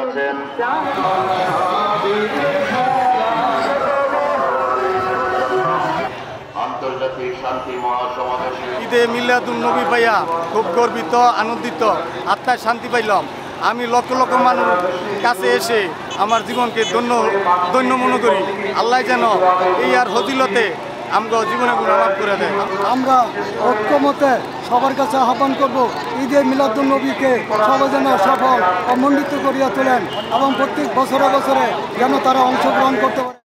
যাচ্ছেন। আন্তর্জাতিক শান্তি মহাসমাবেশে ঈদে মিলাদুন নবী পাইয়া খুব গর্বিত, আনন্দিত, আত্মায় শান্তি পাইলাম। আমি লক্ষ লক্ষ মানুষ কাছে এসে আমার জীবনকে ধন্য মনে করি। আল্লাহ যেন এই আর হজিলতে আমগো জীবনে গুনাহ মাফ করে দেয়। আমরা ঐক্যমতে সবার কাছে আহ্বান করব, ঈদে মিলাদুন নবীকে সবাই যেন সফল ও মণ্ডিত করিয়া তোলেন এবং প্রত্যেক বছরে বছরে যেন তারা অংশগ্রহণ করতে পারে।